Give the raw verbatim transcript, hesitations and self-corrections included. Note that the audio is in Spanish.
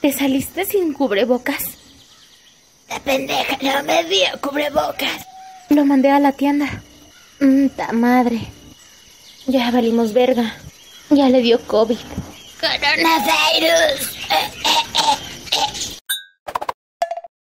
¿Te saliste sin cubrebocas? La pendeja no me dio cubrebocas. Lo mandé a la tienda. Mm, ta madre. Ya valimos verga. Ya le dio COVID. Coronavirus.